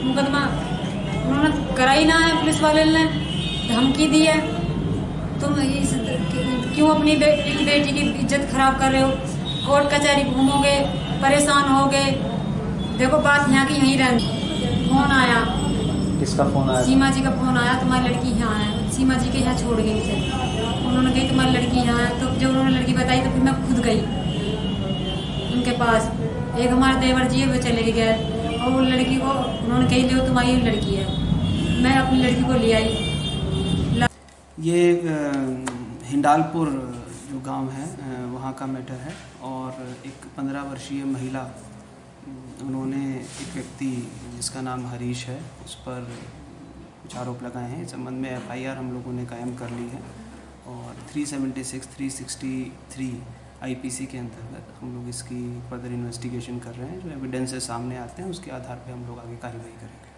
मुकदमा उन्होंने करा ही ना है। पुलिस वाले ने धमकी दी है, तुम क्यों अपनी बेटी की इज्जत खराब कर रहे हो, कोर्ट कचहरी घूमोगे, परेशान होगे। देखो बात यहाँ की यहीं रहनी। फोन आया, किसका फोन आया? सीमा जी का फोन आया, तुम्हारी लड़की यहाँ है। सीमा जी के यहाँ छोड़ गई मुझे, उन्होंने कही तुम्हारी लड़की यहाँ है। तो जब उन्होंने लड़की बताई तो फिर मैं खुद गई उनके पास। एक हमारे देवर जी है, वो चले गए और वो लड़की को उन्होंने कही लो तुम्हारी लड़की है। मैं अपनी लड़की को ले आई। ये हिंडालपुर जो गांव है वहाँ का मैटर है। और एक 15 वर्षीय महिला, उन्होंने एक व्यक्ति जिसका नाम हरीश है उस पर कुछ आरोप लगाए हैं। इस संबंध में FIR हम लोगों ने कायम कर ली है और 376, 363 IPC के अंतर्गत हम लोग इसकी फर्दर इन्वेस्टिगेशन कर रहे हैं। जो एविडेंसेस सामने आते हैं उसके आधार पर हम लोग आगे कार्रवाई करेंगे।